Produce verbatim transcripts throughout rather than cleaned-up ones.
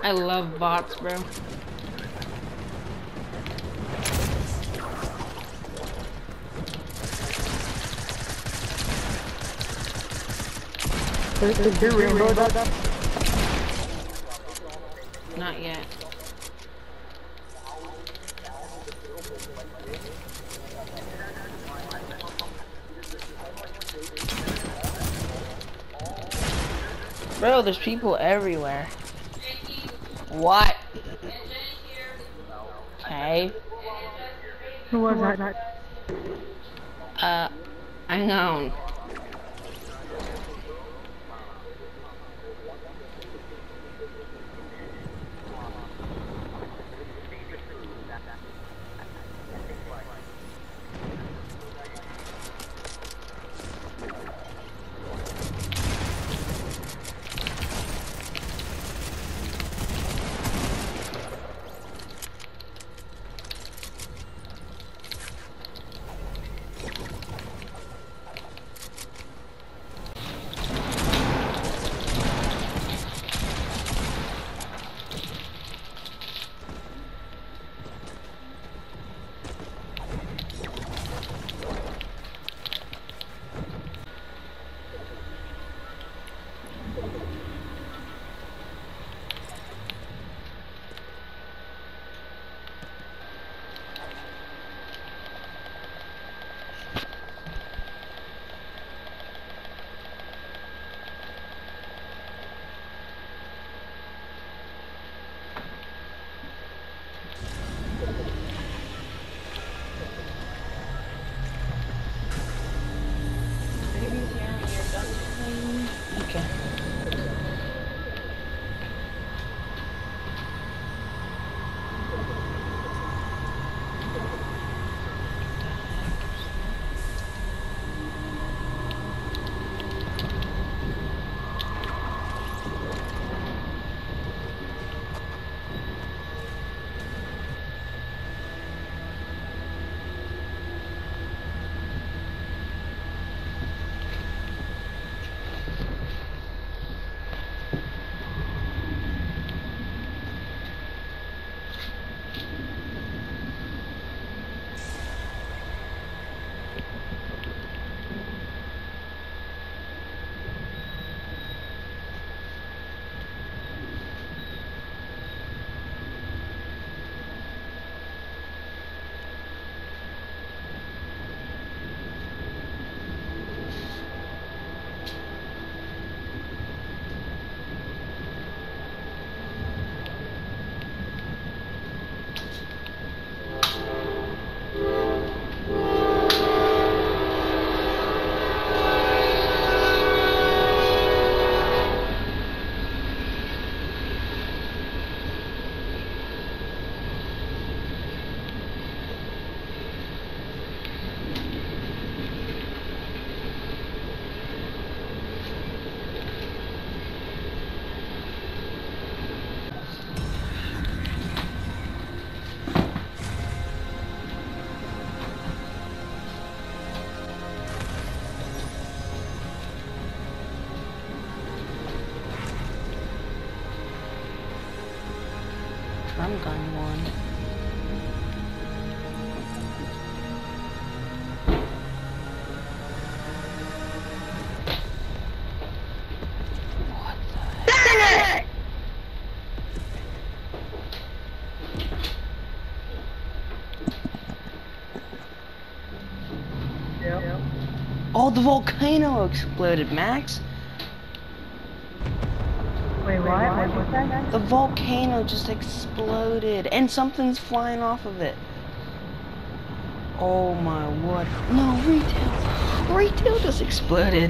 I love bots, bro. Is your rainbow done? Not yet. Bro, there's people everywhere. What? Okay. Who was that? Uh, unknown. Okay. I'm gun one. What the heck? Yep. Oh, the volcano exploded, Max. Wait, what? What was that? The volcano just exploded, and something's flying off of it. Oh my word. No, retail. Retail just exploded.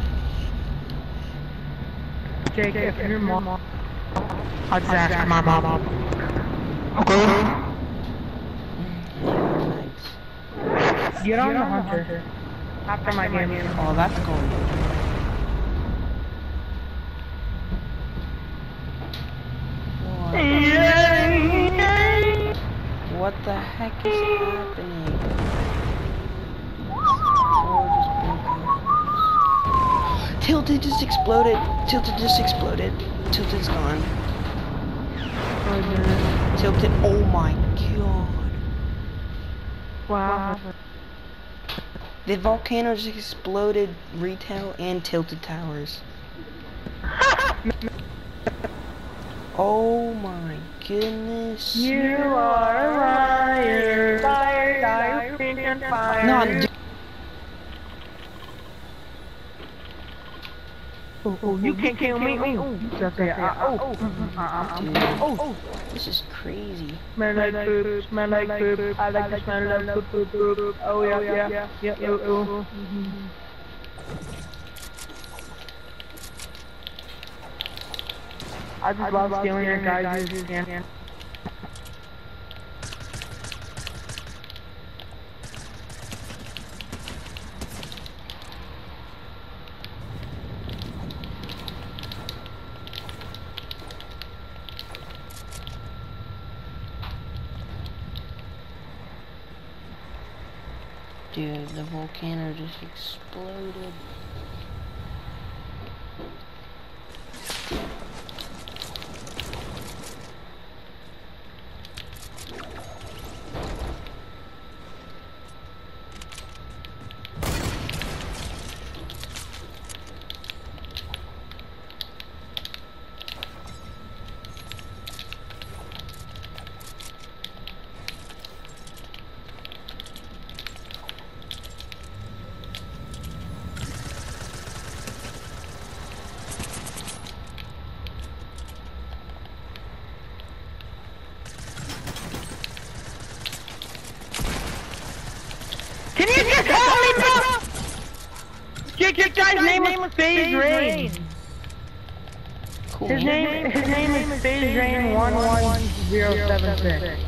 Jake, if your mom... I'll just ask my mom. Okay. Get on the hunter. After my game. Oh, that's going good. What the heck is happening? Oh, just Tilted just exploded. Tilted just exploded. Tilted's gone. Tilted. Oh my god. Wow. The volcano just exploded retail and tilted towers. Oh my goodness. You are a liar, liar, liar, liar, fire. No, I'm do- Oh, oh, you can't kill me. Oh, just say, uh, oh, uh, uh, Dude. oh, oh. This is crazy. Smell like poop, smell like poop. I like the smell of poop, poop, poop. Oh yeah, yeah, yeah, yeah, oh, oh. I just love stealing your guys' skin. Dude, the volcano just exploded. Can you just help me, bro? Your, your guy's name was FaZe Rain. Cool. His name, his name is FaZe Rain one one zero seven six.